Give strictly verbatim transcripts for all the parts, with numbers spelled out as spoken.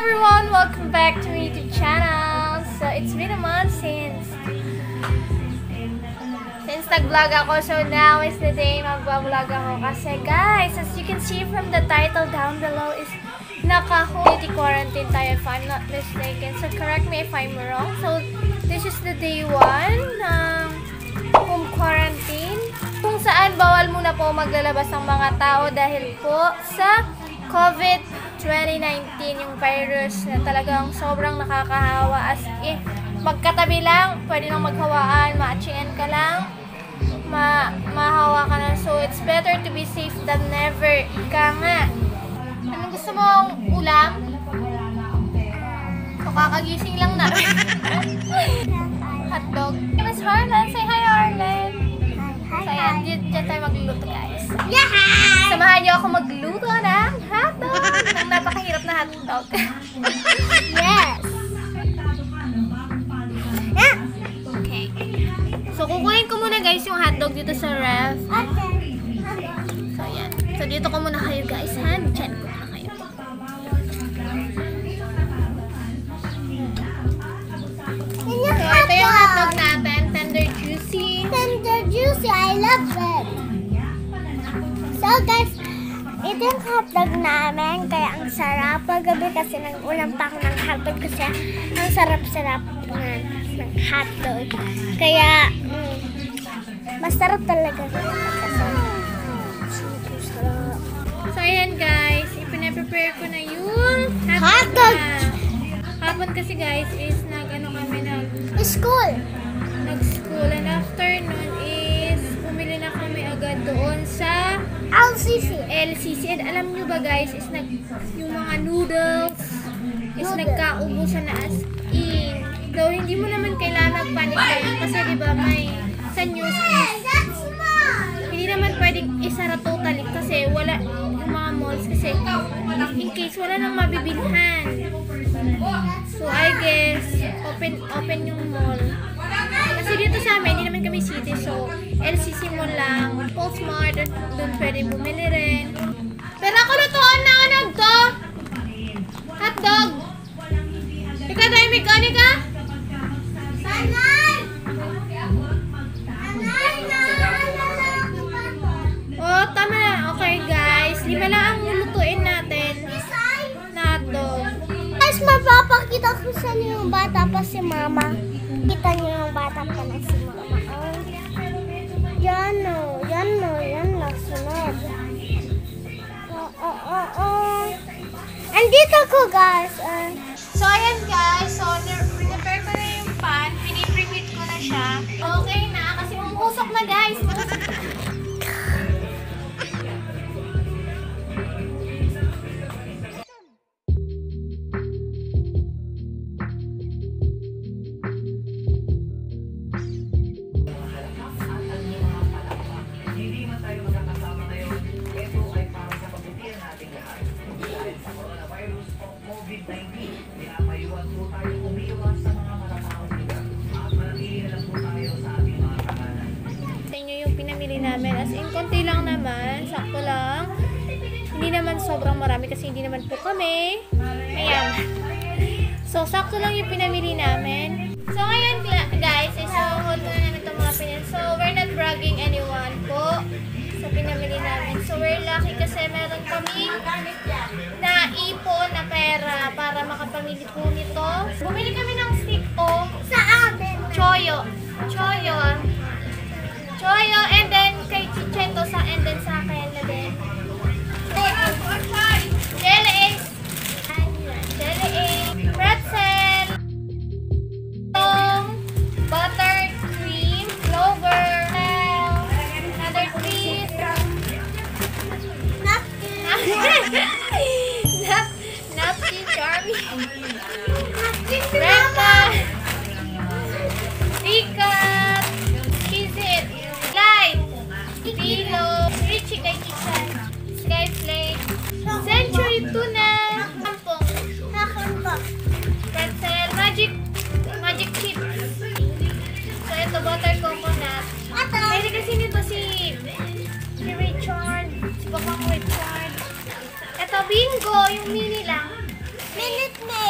everyone! Welcome back to my YouTube channel. So, it's been a month since since nag-vlog ako. So, now is the day mag-vlog ako. Kasi guys, as you can see from the title down below is naka-home quarantine tayo if I'm not mistaken. So, correct me if I'm wrong. So, this is the day one ng home quarantine. Kung saan bawal muna po maglalabas ang mga tao dahil po sa COVID twenty nineteen, yung virus na talagang sobrang nakakahawa. As if magkatabi lang, pwede nang maghawaan, ma-atchian ka lang, ma mahawa ka na. So, it's better to be safe than never. Ika nga. Anong gusto mong ulam? So, kakagising lang na. Hotdog. Miss Harlan, say hi, Harlan. So, ayan, dyan tayo magluluto, guys. Yeah! Samahan niyo ako magluto ng hotdog. Ng napakahirap na hotdog. Yes! Yeah! Okay. So, kukunin ko muna, guys, yung hotdog dito sa ref. Okay. So, ayan. So, dito ko muna kayo, guys, ha? Diyan ko muna kayo. So, ito yung hotdog natin. Tender juicy. Tender juicy. I love it. So, guys, ito yung hotdog namin. Kaya ang sarap. Paggabi kasi nag-ulam pa ako ng hotdog kasi ang sarap-sarap ng, ng hotdog. Kaya, mm, masarap talaga. Kasi, super sarap. So, ayan, guys. Ipinaprepare ko na yung Hotdog! Hapon kasi, guys, is nag-ano kami nag School. nag-school. And after nun is bumili na kami agad doon sa L C C. L C C. And alam nyo ba, guys, is nag, yung mga noodles is Noodles. nagkaubusan na as in. Though, hindi mo naman kailangan mag-panic kayo kasi, di ba, may sa news is That's mine. hindi naman pwedeng isara totally kasi wala yung mga malls kasi in case wala nang mabibilhan. So, I guess, open open yung mall. Kasi dito sa amin, hindi naman kami city. So, L C C mall lang. Postmart, doon pwede bumili rin. Pero ako lutuan na nga nagto. Hotdog. Ikaw tayo, Mikani ka? Sanay! Sanay na! Oh, tama na. Okay, guys. Lima lang ang lulutuin natin na hotdog. Guys, mapapakita ko sa inyo yung bata pa si Mama. Kita niyo yung bata pa na si Mama. Oh. Yan o. Yan o. Yan o. Sunod. Oh, oh, oh, oh. Andito ko, guys. Uh, So, ayan guys. So, prepare ko na yung pan. Pinipreheat ko na siya. Okay na. Kasi umuusok na, guys. Umuusok na. Sa inyo yung pinamili namin. As in, konti lang naman. Sakto lang. Hindi naman sobrang marami kasi hindi naman po kami. Ayan. So, sakto lang yung pinamili namin. So, ngayon guys, so, hold na namin itong mga pinamili. So, we're not bragging anyone po sa pinamili namin. So, we're lucky kasi meron kaming naipon na pera para makapamili po nito. Bumili kami ng stick o sa amin. Choyo. Choyo. Choyo, and then kay Chicheto sa, and then sa akin na din. Jelly eggs. Jelly eggs. Pretzel. Butter, cream, clover. Another piece. Napkin. Nap napkin, Charmy. Napkin si Renta. Mama. Tikat. Kisit. Light. Tilo. Richie kay Chichan. Skyflake. Century tuna. Kampong. Akin ba? Pretzel. Magic. Magic chips. So, ito butter coconut. Ito. Pwede kasi nito si si Richard. Si Bakang Richard. Ito bingo. Yung mini lang. Minute Maid.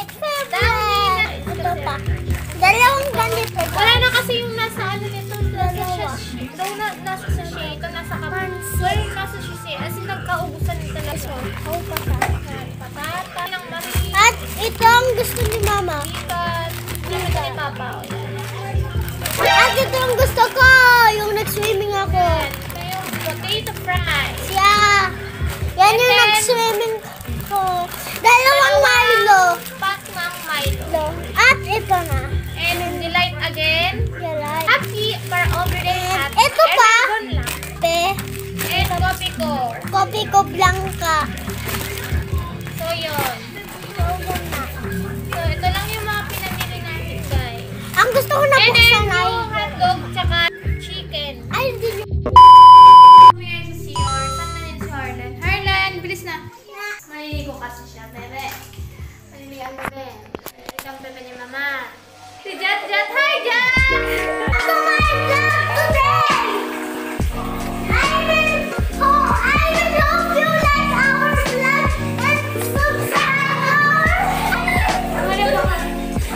Dalawang ganito. Wala na kasi yung nasa ano nito. Nasa sachet. Daw na, nasa sachet. Ito nasa kapan. Well, nasa sachet. As in, nagkaubusan nito na so. Oh, patata. Patata ng mami. At ito ang gusto ni Mama. Ikat. Naman ni Papa. O, yan. At ito ang gusto ko. Yung nag-swimming ako. Yan. Ito yung potato fries. Yeah. Yan yung And then, nag-swimming ko. Dalawang Milo. Pack ng Milo. At ito na. And delight again. Yalay. Happy for over day And happy. ito pa. Everyone lang. Pe. And kopi ko. Kopi ko blanca. So, yun. So, yun na. So, ito lang yung mga pinamili natin, guys. Ang gusto ko na And then, buksan ay... yung hotdog tsaka chicken. Ay, hindi nyo. Kami ay sa C R. Saan na yun si Harlan? Harlan, bilis na. Maliligo kasi siya, bebe. Maliligan mo, bebe. Maliligan mo, bebe ni Mama. Si Jat Jat. Hi, Jat! To my vlog today! I will, oh, I will hope you like our vlog and subscribe our... Ano ba ka?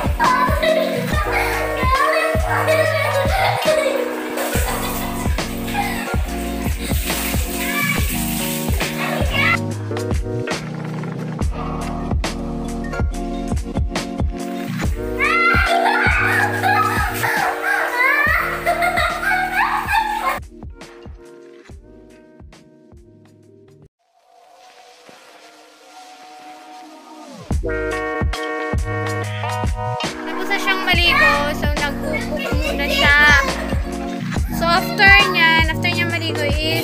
Tapos na siyang maligo, so nag-cook muna siya. So after niyan, after niya maligo is...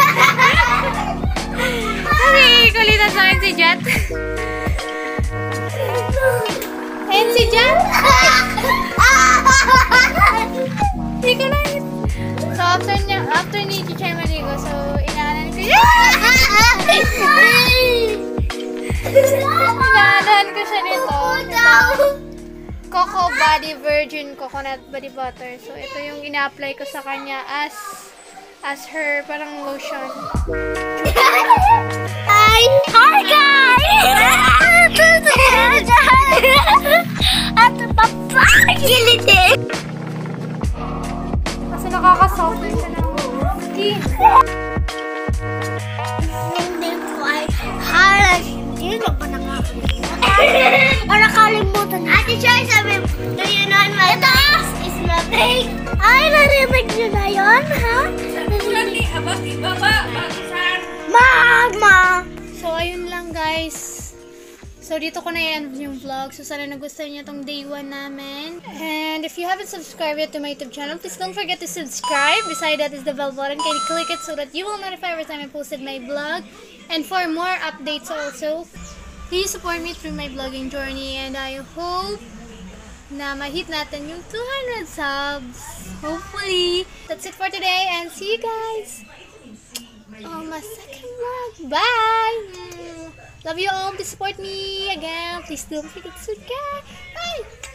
Kasi kulitan sa akin si Jat. Ayan si Jat. Hindi ko na yun. So after niya, after ni Chichay maligo, so inaanan ko siya. Inaanan ko siya nito. Coco Body Virgin Coconut Body Butter. So, ito yung ina-apply ko sa kanya as as her parang lotion. Hi! Hi, guys! At papa! Gilid Kasi nakaka-soften siya ng skin. Hindi ko ay halas. Hindi na ba nakakalimutan? O nakalimutan. Ate Choy, sabi, do you know my nose is my big? Ay, narinig nyo na yun, ha? Mama! So, ayun lang guys. So, dito ko na i-end yung vlog. So, sana nagustuhan niyo tong day one namin. And if you haven't subscribed yet to my YouTube channel, please don't forget to subscribe. Beside that is the bell button. Can you click it so that you will notify every time I posted my vlog. And for more updates also, please support me through my vlogging journey. And I hope na ma-hit natin yung two hundred subs. Hopefully. That's it for today. And see you guys on my second vlog. Bye! Love you all. Please support me again. Please don't forget to subscribe. Bye!